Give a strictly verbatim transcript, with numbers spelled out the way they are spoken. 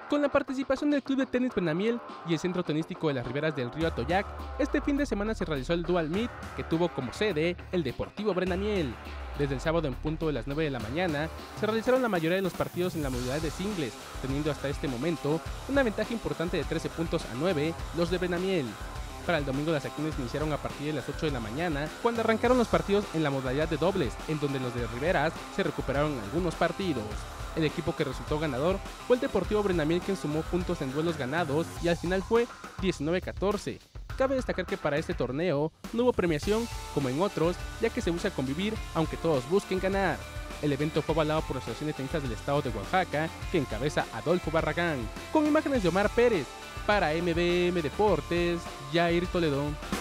Con la participación del Club de Tenis Benamiel y el Centro Tenístico de las Riberas del Río Atoyac, este fin de semana se realizó el Dual Meet, que tuvo como sede el Deportivo Benamiel. Desde el sábado en punto de las nueve de la mañana, se realizaron la mayoría de los partidos en la modalidad de singles, teniendo hasta este momento una ventaja importante de trece puntos a nueve los de Benamiel. Para el domingo las acciones iniciaron a partir de las ocho de la mañana, cuando arrancaron los partidos en la modalidad de dobles, en donde los de Riberas se recuperaron algunos partidos. El equipo que resultó ganador fue el Deportivo Benamiel, quien sumó puntos en duelos ganados y al final fue diecinueve a catorce. Cabe destacar que para este torneo no hubo premiación como en otros, ya que se busca convivir aunque todos busquen ganar. El evento fue avalado por la Asociación de Tenistas del Estado de Oaxaca, que encabeza Adolfo Barragán, con imágenes de Omar Pérez. Para M B M Deportes, Jair Toledo.